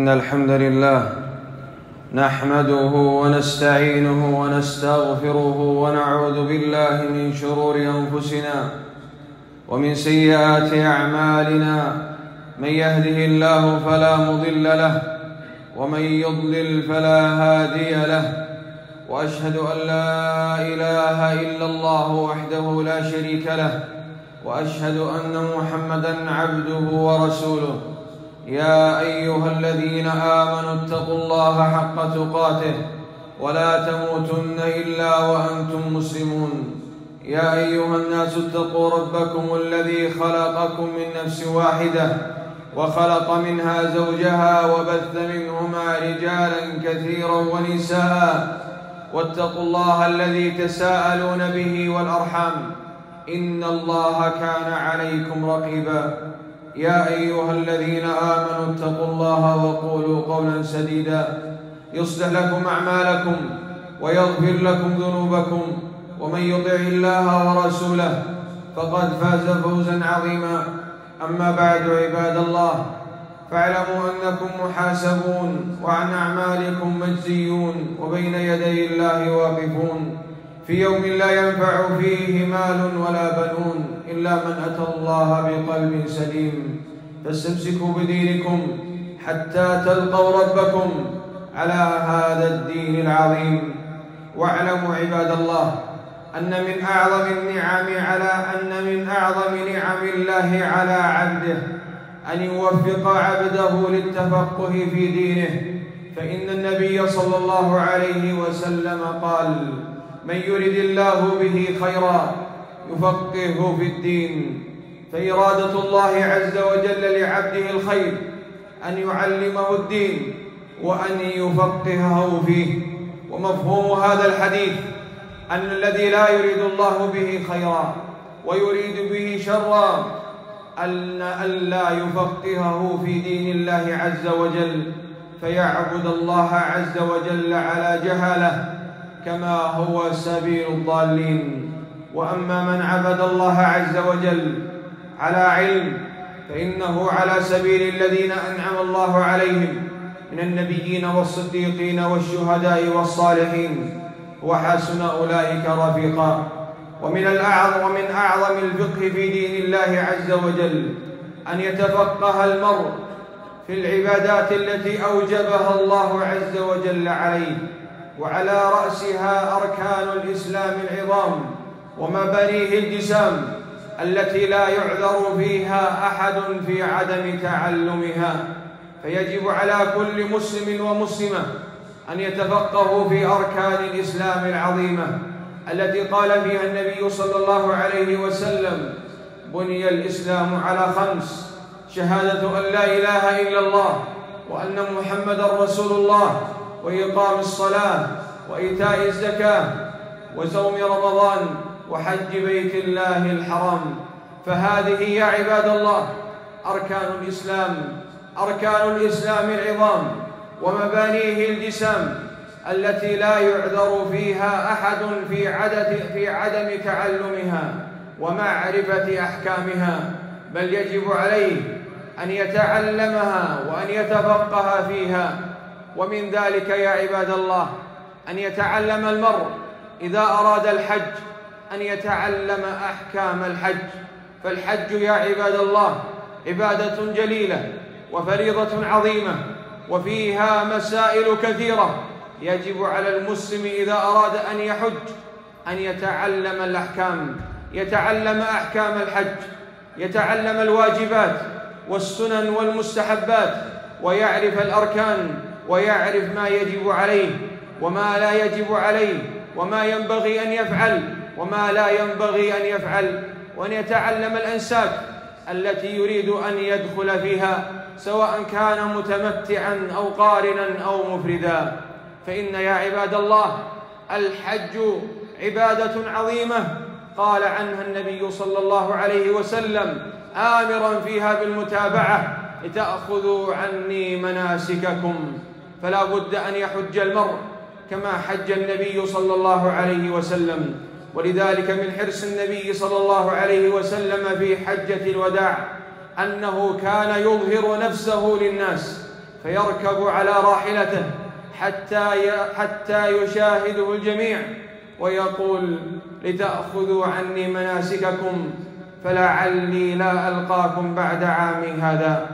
إن الحمد لله نحمده ونستعينه ونستغفره ونعوذ بالله من شرور أنفسنا ومن سيئات أعمالنا. من يهده الله فلا مضل له ومن يضلل فلا هادي له، وأشهد أن لا إله إلا الله وحده لا شريك له، وأشهد أن محمدًا عبده ورسوله. يا أيها الذين آمنوا اتقوا الله حق تقاته ولا تموتن إلا وأنتم مسلمون. يا أيها الناس اتقوا ربكم الذي خلقكم من نفس واحدة وخلق منها زوجها وبث منهما رجالا كثيرا ونساء، واتقوا الله الذي تساءلون به والأرحام إن الله كان عليكم رقيبا. يا أيها الذين آمنوا اتقوا الله وقولوا قولا سديدا يصلح لكم أعمالكم ويغفر لكم ذنوبكم، ومن يطع الله ورسوله فقد فاز فوزا عظيما. أما بعد، عباد الله، فاعلموا أنكم محاسبون وعن أعمالكم مجزيون وبين يدي الله واقفون في يوم لا ينفع فيه مال ولا بنون إلا من أتى الله بقلب سليم. فاستمسكوا بدينكم حتى تلقوا ربكم على هذا الدين العظيم. واعلموا عباد الله أن من أعظم نعم الله على عبده أن يوفق عبده للتفقه في دينه، فإن النبي صلى الله عليه وسلم قال: من يرد الله به خيرا يفقهه في الدين. فإرادة الله عز وجل لعبده الخير أن يعلمه الدين وأن يفقهه فيه. ومفهوم هذا الحديث أن الذي لا يريد الله به خيرا ويريد به شرا ألا يفقهه في دين الله عز وجل، فيعبد الله عز وجل على جهالة كما هو سبيل الضالين. وأما من عبد الله عز وجل على علم فإنه على سبيل الذين أنعم الله عليهم من النبيين والصديقين والشهداء والصالحين، وحسن أولئك رفيقا. ومن أعظم الفقه في دين الله عز وجل أن يتفقه المرء في العبادات التي أوجبها الله عز وجل عليه، وعلى رأسها أركان الإسلام العظام ومبانيه الجسام التي لا يعذر فيها أحد في عدم تعلمها. فيجب على كل مسلم ومسلمة أن يتفقهوا في أركان الإسلام العظيمة التي قال فيها النبي صلى الله عليه وسلم: بني الإسلام على 5: شهادة أن لا إله إلا الله وأن محمدًا رسول الله، وإقام الصلاة، وإيتاء الزكاة، وصوم رمضان، وحج بيت الله الحرام. فهذه يا عباد الله أركان الإسلام العظام ومبانيه الجسام التي لا يعذر فيها أحد في عدم تعلمها ومعرفة أحكامها، بل يجب عليه أن يتعلمها وأن يتفقه فيها. ومن ذلك يا عباد الله أن يتعلم المرء إذا أراد الحج أن يتعلم أحكام الحج. فالحج يا عباد الله عبادة جليلة وفريضة عظيمة، وفيها مسائل كثيرة. يجب على المسلم إذا أراد أن يحج أن يتعلم الأحكام، يتعلم أحكام الحج، يتعلم الواجبات والسنن والمستحبات، ويعرف الأركان، ويعرف ما يجب عليه وما لا يجب عليه، وما ينبغي أن يفعل وما لا ينبغي أن يفعل، وأن يتعلم الأنساك التي يريد أن يدخل فيها، سواء كان متمتعا أو قارنا أو مفردا. فإن يا عباد الله الحج عبادة عظيمة قال عنها النبي صلى الله عليه وسلم آمرا فيها بالمتابعة: لتأخذوا عني مناسككم. فلا بد أن يحج المرء كما حج النبي صلى الله عليه وسلم. ولذلك من حرص النبي صلى الله عليه وسلم في حجة الوداع أنه كان يظهر نفسه للناس، فيركب على راحلته حتى يشاهده الجميع ويقول: لتأخذوا عني مناسككم فلعلي لا ألقاكم بعد عامي هذا.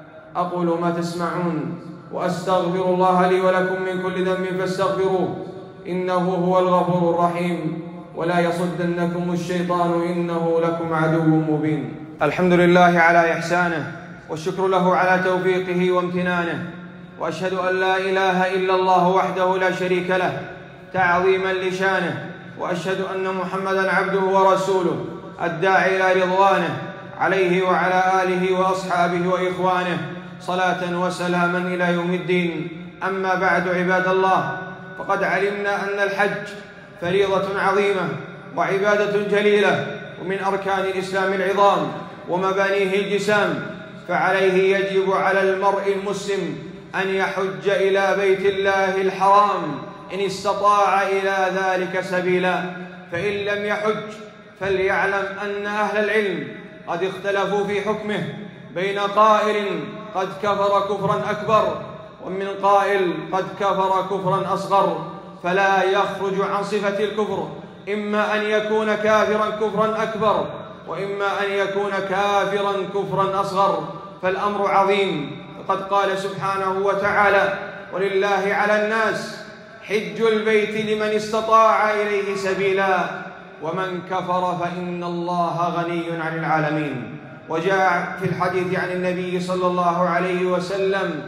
أقول ما تسمعون وأستغفر الله لي ولكم من كل ذنب فاستغفروه إنه هو الغفور الرحيم، ولا يصدنكم الشيطان إنه لكم عدو مبين. الحمد لله على إحسانه، والشكر له على توفيقه وامتنانه، وأشهد أن لا إله إلا الله وحده لا شريك له تعظيما لشانه، وأشهد أن محمدًا عبده ورسوله الداعي إلى رضوانه، عليه وعلى آله وأصحابه وإخوانه صلاة وسلاما إلى يوم الدين. أما بعد، عباد الله، فقد علمنا أن الحج فريضة عظيمة وعبادة جليلة، ومن أركان الإسلام العظام ومبانيه الجسام، فعليه يجب على المرء المسلم أن يحج إلى بيت الله الحرام إن استطاع إلى ذلك سبيلا، فإن لم يحج فليعلم أن أهل العلم قد اختلفوا في حكمه، بين قائل قد كفر كفرا أكبر، ومن قائل قد كفر كفرا أصغر، فلا يخرج عن صفة الكفر، إما أن يكون كافرا كفرا أكبر، وإما أن يكون كافرا كفرا أصغر، فالأمر عظيم. فقد قال سبحانه وتعالى: ولله على الناس حج البيت لمن استطاع إليه سبيلا ومن كفر فإن الله غني عن العالمين. وجاء في الحديث عن النبي صلى الله عليه وسلم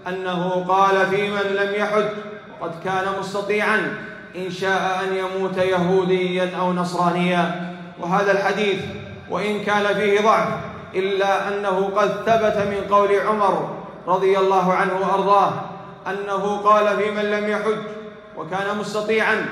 أنه قال في من لم يحج وقد كان مستطيعا: إن شاء أن يموت يهوديا أو نصرانيا. وهذا الحديث وإن كان فيه ضعف إلا أنه قد ثبت من قول عمر رضي الله عنه وأرضاه أنه قال في من لم يحج وكان مستطيعا: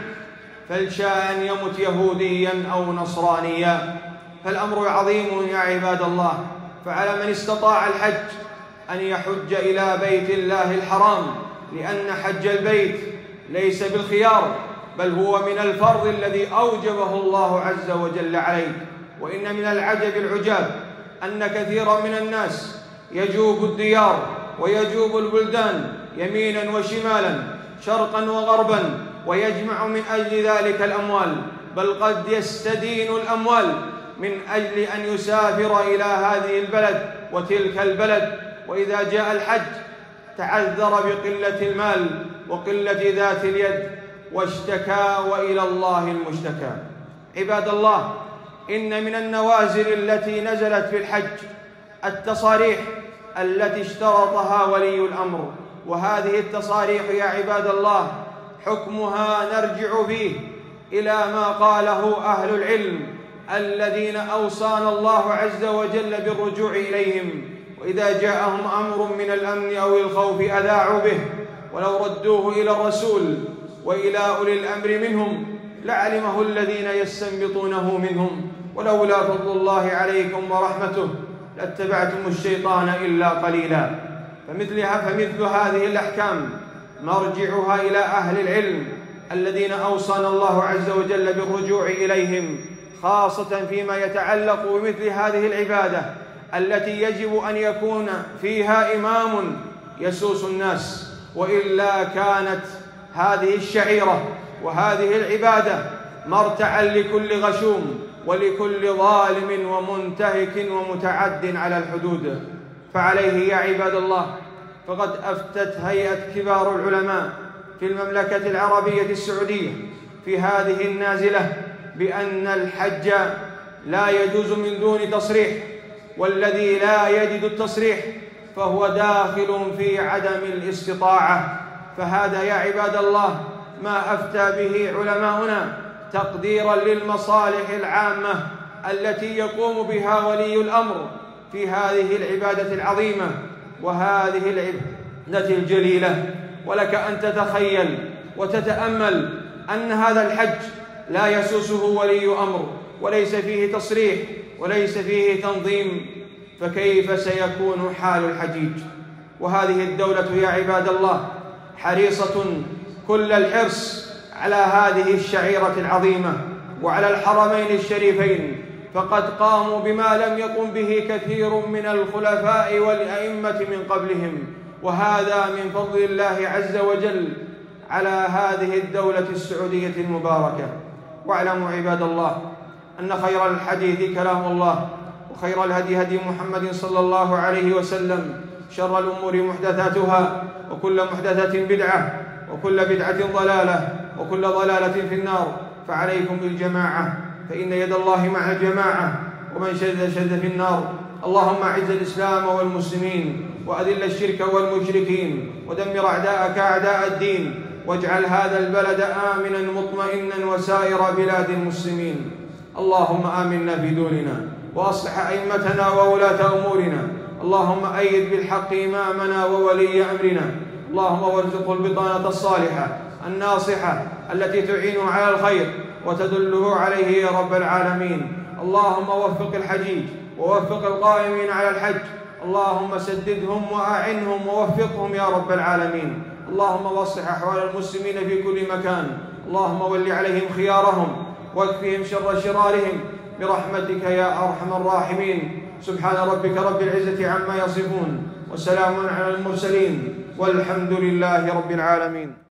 فلشاء أن يمت يهوديا أو نصرانيا. فالأمر عظيم يا عباد الله، فعلى من استطاع الحج أن يحج إلى بيت الله الحرام، لأن حج البيت ليس بالخيار، بل هو من الفرض الذي أوجبه الله عز وجل عليه. وإن من العجب العجاب أن كثيرا من الناس يجوب الديار ويجوب البلدان يمينا وشمالا، شرقا وغربا، ويجمع من أجل ذلك الأموال، بل قد يستدين الأموال من أجل أن يسافر إلى هذه البلد وتلك البلد، وإذا جاء الحج تعذر بقلة المال وقلة ذات اليد واشتكى، وإلى الله المشتكى. عباد الله، إن من النوازل التي نزلت في الحج التصاريح التي اشترطها ولي الأمر، وهذه التصاريح يا عباد الله حكمها نرجع فيه إلى ما قاله أهل العلم الذين أوصانا الله عز وجل بالرجوع إليهم: وإذا جاءهم أمر من الأمن أو الخوف أذاعوا به، ولو ردوه إلى الرسول وإلى أولي الأمر منهم لعلمه الذين يستنبطونه منهم، ولولا فضل الله عليكم ورحمته لاتبعتم الشيطان إلا قليلا. فمثل هذه الأحكام مرجعها إلى أهل العلم الذين أوصانا الله عز وجل بالرجوع إليهم، خاصة فيما يتعلق بمثل هذه العبادة التي يجب أن يكون فيها إمام يسوس الناس، وإلا كانت هذه الشعيرة وهذه العبادة مرتعا لكل غشوم ولكل ظالم ومنتهك ومتعد على الحدود. فعليه يا عباد الله، فقد أفتت هيئة كبار العلماء في المملكة العربية السعودية في هذه النازلة بأن الحج لا يجوز من دون تصريح، والذي لا يجد التصريح فهو داخل في عدم الاستطاعة. فهذا يا عباد الله ما أفتى به علماؤنا تقديرا للمصالح العامة التي يقوم بها ولي الأمر في هذه العبادة العظيمة وهذه العبادة الجليلة. ولك أن تتخيل وتتأمل أن هذا الحج لا يسوسه ولي أمر، وليس فيه تصريح وليس فيه تنظيم، فكيف سيكون حال الحجيج؟ وهذه الدولة يا عباد الله حريصة كل الحرص على هذه الشعيرة العظيمة وعلى الحرمين الشريفين، فقد قاموا بما لم يقم به كثير من الخلفاء والأئمة من قبلهم، وهذا من فضل الله عز وجل على هذه الدولة السعودية المباركة. واعلموا عباد الله أن خير الحديث كلام الله، وخير الهدي هدي محمد صلى الله عليه وسلم، شر الأمور محدثاتها، وكل محدثة بدعة، وكل بدعة ضلالة، وكل ضلالة في النار. فعليكم بالجماعة، فإن يد الله مع الجماعة، ومن شد في النار. اللهم أعز الإسلام والمسلمين، وأذل الشرك والمشركين، ودمر أعداءك أعداء الدين، واجعل هذا البلد آمنا مطمئنا وسائر بلاد المسلمين. اللهم آمنا في دوننا، وأصلح أئمتنا وولاة أمورنا. اللهم أيد بالحق إمامنا وولي أمرنا. اللهم وارزقه البطانة الصالحة الناصحة التي تعينه على الخير وتدله عليه يا رب العالمين. اللهم وفق الحجيج، ووفق القائمين على الحج. اللهم سددهم وأعنهم ووفقهم يا رب العالمين. اللهم واصلح أحوال المسلمين في كل مكان. اللهم ول عليهم خيارهم، واكفهم شر شرارهم برحمتك يا أرحم الراحمين. سبحان ربك رب العزة عما يصفون، وسلام على المرسلين، والحمد لله رب العالمين.